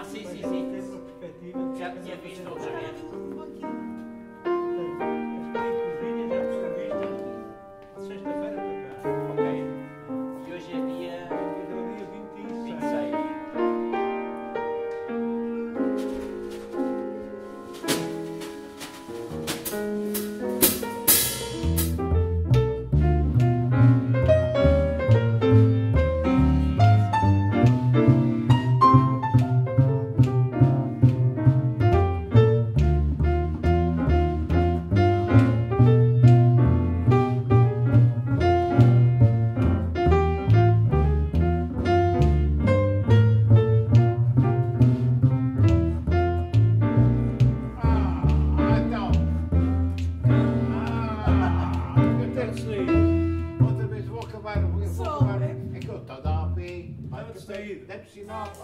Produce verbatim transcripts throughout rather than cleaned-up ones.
Ah, sim, sim, sim. Já tinha visto outra vez. Sexta-feira para cá. Ok. E hoje é dia Hoje é o dia vinte e vinte e seis. seis. Ah, então. Ah, eu tenho que sair. Outra vez vou acabar. Eu vou acabar. É que eu estou a dar a pé. Deve sair. Deve sinal, pá.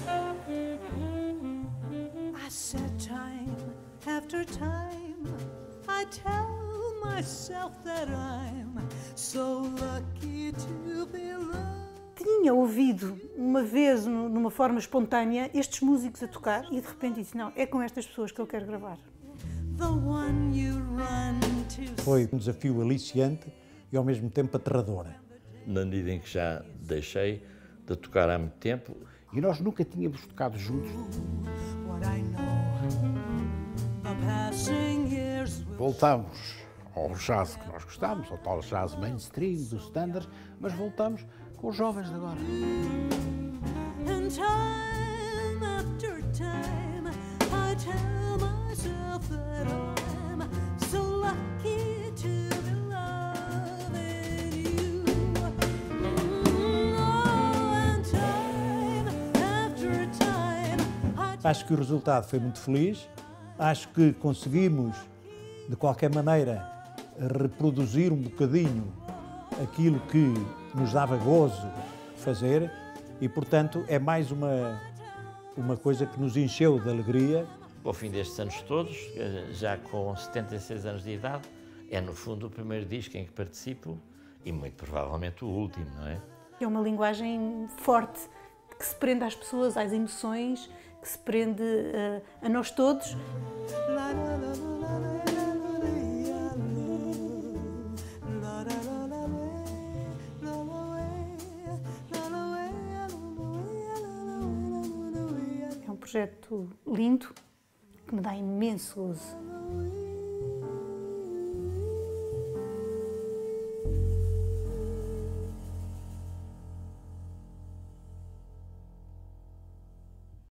I said time after time, I tell myself that I'm so lucky to be loved. Tinha ouvido uma vez, nu- numa forma espontânea, estes músicos a tocar e de repente disse, não, é com estas pessoas que eu quero gravar. The one you run to. Foi um desafio aliciante e ao mesmo tempo aterrador. Na medida em que já deixei de tocar há muito tempo, E nós nunca tínhamos tocado juntos. What I know, the passing years will. Voltámos ao jazz que nós gostamos, ao tal jazz mainstream, dos standards, mas voltamos com os jovens de agora. And time after time, I tell myself that I'm so lucky to be loving you. Oh, and time after time, I Acho que o resultado foi muito feliz. Acho que conseguimos, de qualquer maneira, reproduzir um bocadinho aquilo que nos dava gozo fazer e, portanto, é mais uma, uma coisa que nos encheu de alegria. ao fim destes anos todos, já com setenta e seis anos de idade, é no fundo o primeiro disco em que participo e muito provavelmente o último, não é? É uma linguagem forte, que se prende às pessoas, às emoções, que se prende eh, a nós todos. É um projeto lindo, que me dá imenso gozo.